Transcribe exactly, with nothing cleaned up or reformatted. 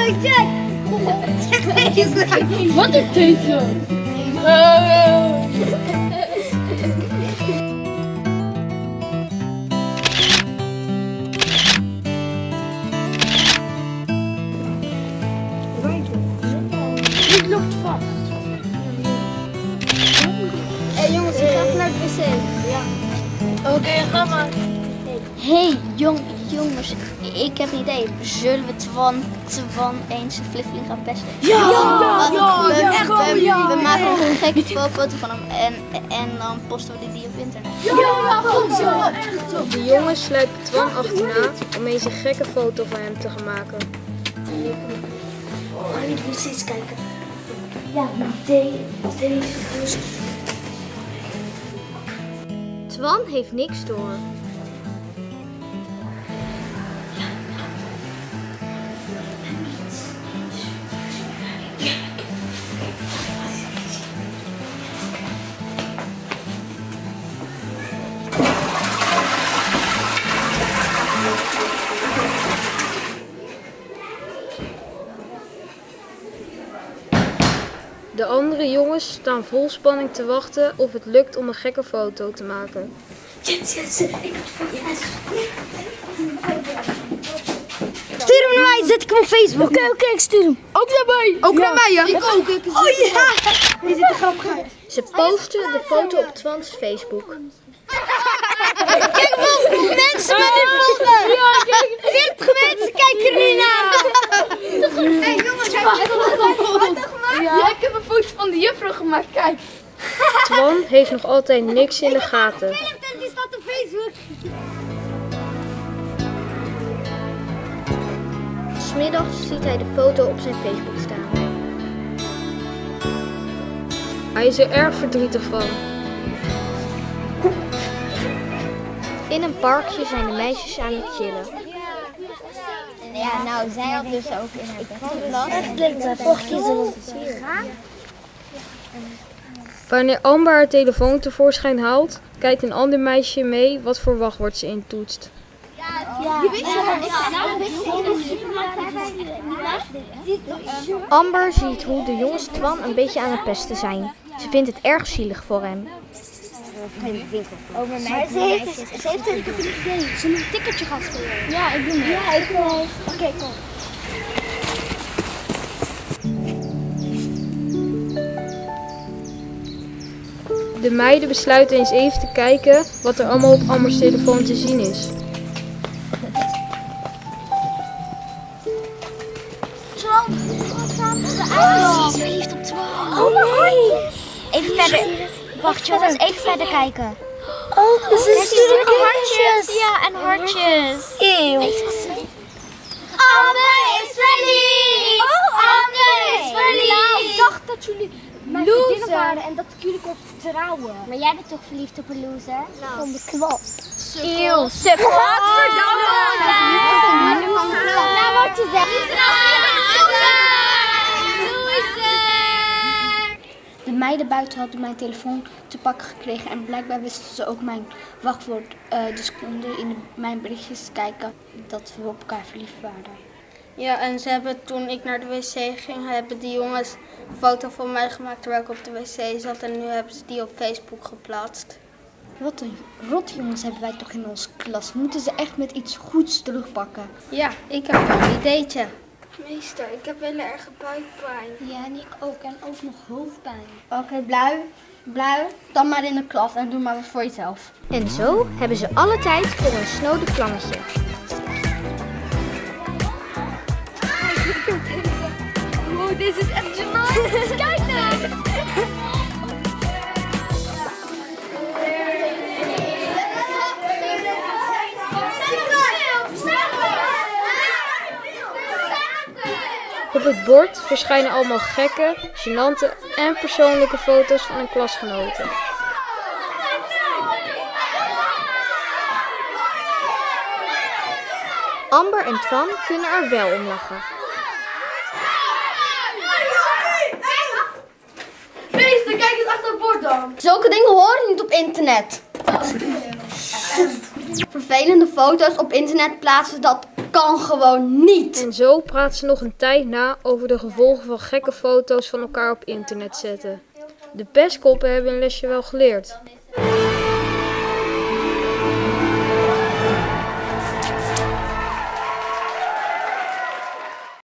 check, check. Wat een teken. Dit loopt vast. Hé hey, jongens, ik ga even naar het wc. Ja. Oké, okay, ga maar. Hé hey, jong, jongens, ik heb een idee. Zullen we Twan, Twan eens een fliffeling gaan pesten? Ja! Ja! ja, ja, we, ja, we, we, ja. we maken gewoon een gekke foto van hem en, en dan posten we die op internet. Ja, ja, goed zo. Echt zo. De jongens sluipen Twan achterna om eens een gekke foto van hem te gaan maken. Oh, ik moet eens kijken. Ja, deze. Deze. Twan heeft niks door. De andere jongens staan vol spanning te wachten of het lukt om een gekke foto te maken. Yes, yes, ik had voor yes. Stuur hem naar mij, zet ik hem op Facebook. Oké, okay, oké, okay, ik stuur hem. Ook naar mij. Ook ja. naar mij, ja. Ik ook. Ik oh ja. Die zit er grappig uit. Ze posten de foto op Twans Facebook. Kijk hoeveel mensen met dit volgen. veertig mensen kijken er nu naar. Hé hey, jongens, heb je een foto gemaakt? Ja, ik heb een foto van de juffrouw gemaakt, kijk. Twan heeft nog altijd niks in de gaten. Die staat op Facebook. 'S Middags ziet hij de foto op zijn Facebook staan. Hij is er erg verdrietig van. In een parkje zijn de meisjes aan het chillen. Ja, nou, zij had dus ook in haar Echt vorige keer zo. Wanneer Amber haar telefoon tevoorschijn haalt, kijkt een ander meisje mee wat voor wachtwoord ze intoetst. Amber ziet hoe de jongens Twan een beetje aan het pesten zijn. Ze vindt het erg zielig voor hem. Over mij. Ze heeft, ze heeft een idee. Ze moet een ticketje gaan spelen. Ja, ik doe mee. Ja, ik wil. Oké, okay, kom. De meiden besluiten eens even te kijken wat er allemaal op Ambers telefoon te zien is. Twan, de oh, ze is verliefd op Twan. Oh nee. Even verder. Wacht jongens, even verder kijken. Oh, dat is natuurlijk hartjes. Ja, en hartjes. Eeuw. Amber is verliefd. Oh, Amber is verliefd. Ik dacht dat jullie mijn vriendinnen waren en dat ik jullie kon trouwen. Maar jij bent toch verliefd op een loser? Nou. Van de klas. Eeuw, sukkel. Godverdamme. Nou, wat je zegt. De meiden buiten hadden mijn telefoon te pakken gekregen en blijkbaar wisten ze ook mijn wachtwoord. Uh, dus konden in de, mijn berichtjes kijken dat we op elkaar verliefd waren. Ja, en ze hebben toen ik naar de wc ging, hebben die jongens een foto van mij gemaakt terwijl ik op de wc zat. En nu hebben ze die op Facebook geplaatst. Wat een rot jongens hebben wij toch in onze klas. Moeten ze echt met iets goeds terugpakken. Ja, ik heb een ideetje. Meester, ik heb heel erg buikpijn. Ja, en ik ook. En ook nog hoofdpijn. Oké, okay, blauw. Blauw. Dan maar in de klas en doe maar wat voor jezelf. En zo hebben ze alle tijd voor een snode plannetje. Wow, dit is echt gênant. Kijk nou. Op het bord verschijnen allemaal gekke, gênante en persoonlijke foto's van hun klasgenoten. Amber en Twan kunnen er wel om lachen. Meester, kijk eens achter het bord dan. Zulke dingen horen niet op internet. Vervelende foto's op internet plaatsen, dat kan gewoon niet. En zo praten ze nog een tijd na over de gevolgen van gekke foto's van elkaar op internet zetten. De pestkoppen hebben een lesje wel geleerd.